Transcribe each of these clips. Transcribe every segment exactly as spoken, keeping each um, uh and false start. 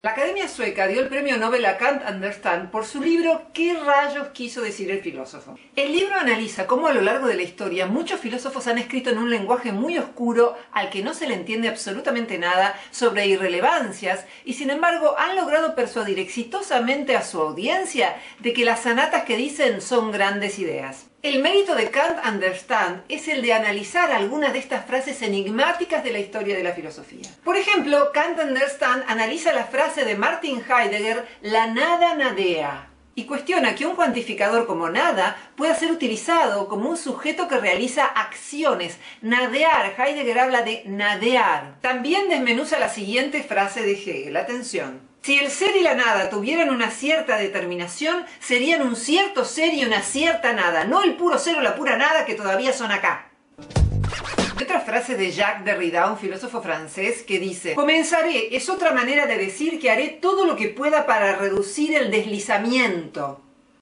La Academia Sueca dio el premio Nobel a Can't Understand por su libro ¿Qué rayos quiso decir el filósofo? El libro analiza cómo a lo largo de la historia muchos filósofos han escrito en un lenguaje muy oscuro al que no se le entiende absolutamente nada sobre irrelevancias y sin embargo han logrado persuadir exitosamente a su audiencia de que las sanatas que dicen son grandes ideas. El mérito de Can't Understand es el de analizar algunas de estas frases enigmáticas de la historia de la filosofía. Por ejemplo, Can't Understand analiza la frase de Martin Heidegger, la nada nadea, y cuestiona que un cuantificador como nada pueda ser utilizado como un sujeto que realiza acciones. Nadear, Heidegger habla de nadear. También desmenuza la siguiente frase de Hegel, atención. Si el ser y la nada tuvieran una cierta determinación, serían un cierto ser y una cierta nada, no el puro ser o la pura nada que todavía son acá. Otra frase de Jacques Derrida, un filósofo francés, que dice: comenzaré es otra manera de decir que haré todo lo que pueda para reducir el deslizamiento.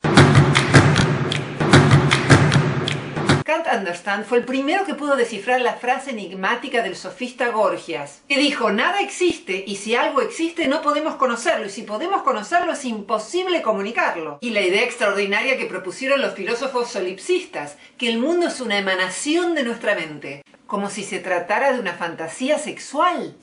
Can't Understand fue el primero que pudo descifrar la frase enigmática del sofista Gorgias, que dijo: nada existe, y si algo existe no podemos conocerlo, y si podemos conocerlo es imposible comunicarlo. Y la idea extraordinaria que propusieron los filósofos solipsistas, que el mundo es una emanación de nuestra mente, como si se tratara de una fantasía sexual.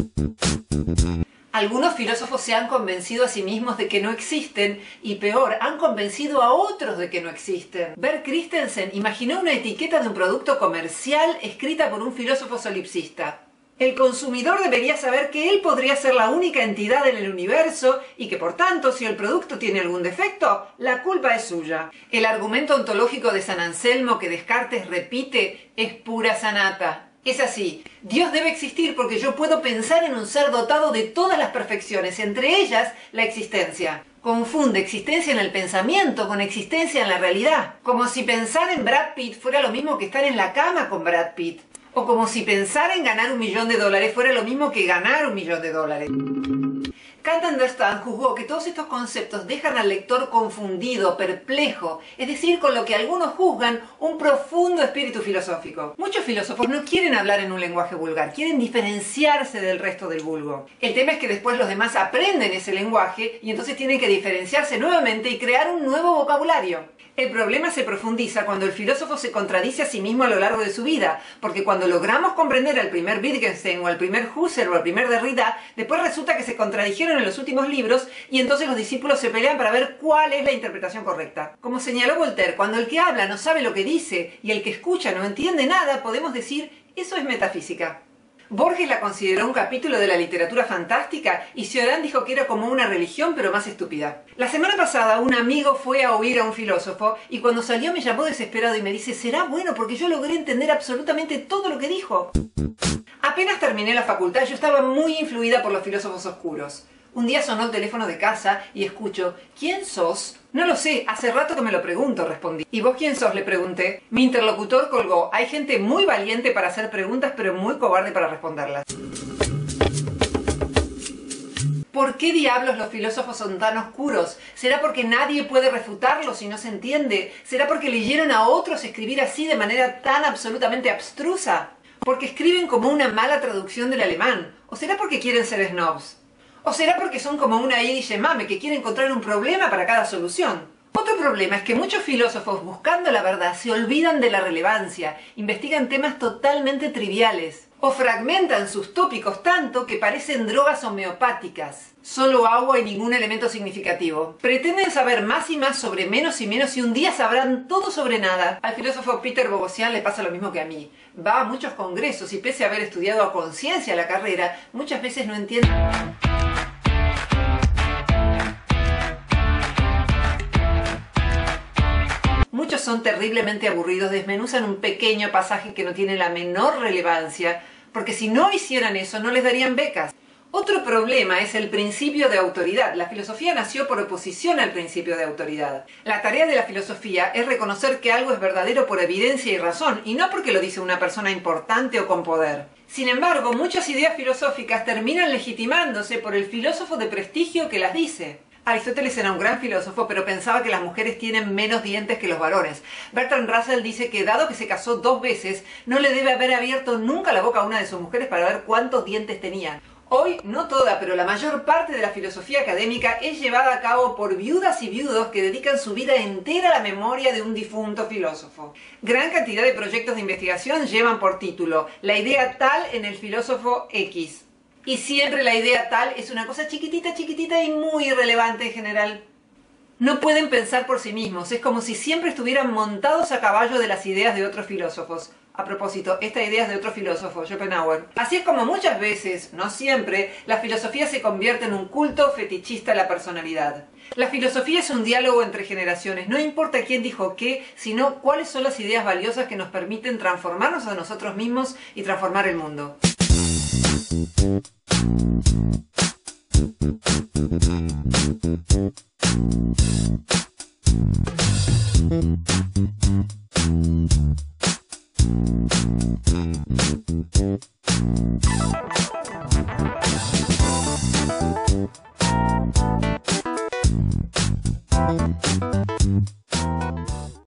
Algunos filósofos se han convencido a sí mismos de que no existen y peor, han convencido a otros de que no existen. Bert Christensen imaginó una etiqueta de un producto comercial escrita por un filósofo solipsista. El consumidor debería saber que él podría ser la única entidad en el universo y que por tanto, si el producto tiene algún defecto, la culpa es suya. El argumento ontológico de San Anselmo que Descartes repite es pura sanata. Es así, Dios debe existir porque yo puedo pensar en un ser dotado de todas las perfecciones, entre ellas la existencia. Confunde existencia en el pensamiento con existencia en la realidad. Como si pensar en Brad Pitt fuera lo mismo que estar en la cama con Brad Pitt. O como si pensar en ganar un millón de dólares fuera lo mismo que ganar un millón de dólares. Can't Understand juzgó que todos estos conceptos dejan al lector confundido, perplejo, es decir, con lo que algunos juzgan un profundo espíritu filosófico. Muchos filósofos no quieren hablar en un lenguaje vulgar, quieren diferenciarse del resto del vulgo. El tema es que después los demás aprenden ese lenguaje y entonces tienen que diferenciarse nuevamente y crear un nuevo vocabulario. El problema se profundiza cuando el filósofo se contradice a sí mismo a lo largo de su vida, porque cuando logramos comprender al primer Wittgenstein o al primer Husserl o al primer Derrida, después resulta que se contradijeron en los últimos libros y entonces los discípulos se pelean para ver cuál es la interpretación correcta. Como señaló Voltaire, cuando el que habla no sabe lo que dice y el que escucha no entiende nada, podemos decir, eso es metafísica. Borges la consideró un capítulo de la literatura fantástica y Cioran dijo que era como una religión pero más estúpida. La semana pasada un amigo fue a oír a un filósofo y cuando salió me llamó desesperado y me dice: ¿será bueno? Porque yo logré entender absolutamente todo lo que dijo. Apenas terminé la facultad yo estaba muy influida por los filósofos oscuros. Un día sonó el teléfono de casa y escucho: ¿quién sos? No lo sé, hace rato que me lo pregunto, respondí. ¿Y vos quién sos?, le pregunté. Mi interlocutor colgó. Hay gente muy valiente para hacer preguntas, pero muy cobarde para responderlas. ¿Por qué diablos los filósofos son tan oscuros? ¿Será porque nadie puede refutarlos y no se entiende? ¿Será porque leyeron a otros escribir así de manera tan absolutamente abstrusa? ¿Porque escriben como una mala traducción del alemán? ¿O será porque quieren ser snobs? ¿O será porque son como una Elige Mame que quiere encontrar un problema para cada solución? Otro problema es que muchos filósofos, buscando la verdad, se olvidan de la relevancia, investigan temas totalmente triviales, o fragmentan sus tópicos tanto que parecen drogas homeopáticas. Solo agua y ningún elemento significativo. Pretenden saber más y más sobre menos y menos y un día sabrán todo sobre nada. Al filósofo Peter Boghossian le pasa lo mismo que a mí. Va a muchos congresos y pese a haber estudiado a conciencia la carrera, muchas veces no entiende. Muchos son terriblemente aburridos, desmenuzan un pequeño pasaje que no tiene la menor relevancia, porque si no hicieran eso no les darían becas. Otro problema es el principio de autoridad. La filosofía nació por oposición al principio de autoridad. La tarea de la filosofía es reconocer que algo es verdadero por evidencia y razón, y no porque lo dice una persona importante o con poder. Sin embargo, muchas ideas filosóficas terminan legitimándose por el filósofo de prestigio que las dice. Aristóteles era un gran filósofo, pero pensaba que las mujeres tienen menos dientes que los varones. Bertrand Russell dice que, dado que se casó dos veces, no le debe haber abierto nunca la boca a una de sus mujeres para ver cuántos dientes tenían. Hoy, no toda, pero la mayor parte de la filosofía académica es llevada a cabo por viudas y viudos que dedican su vida entera a la memoria de un difunto filósofo. Gran cantidad de proyectos de investigación llevan por título "La idea tal en el filósofo X". Y siempre la idea tal es una cosa chiquitita, chiquitita y muy irrelevante en general. No pueden pensar por sí mismos, es como si siempre estuvieran montados a caballo de las ideas de otros filósofos. A propósito, esta idea es de otro filósofo, Schopenhauer. Así es como muchas veces, no siempre, la filosofía se convierte en un culto fetichista a la personalidad. La filosofía es un diálogo entre generaciones, no importa quién dijo qué, sino cuáles son las ideas valiosas que nos permiten transformarnos a nosotros mismos y transformar el mundo.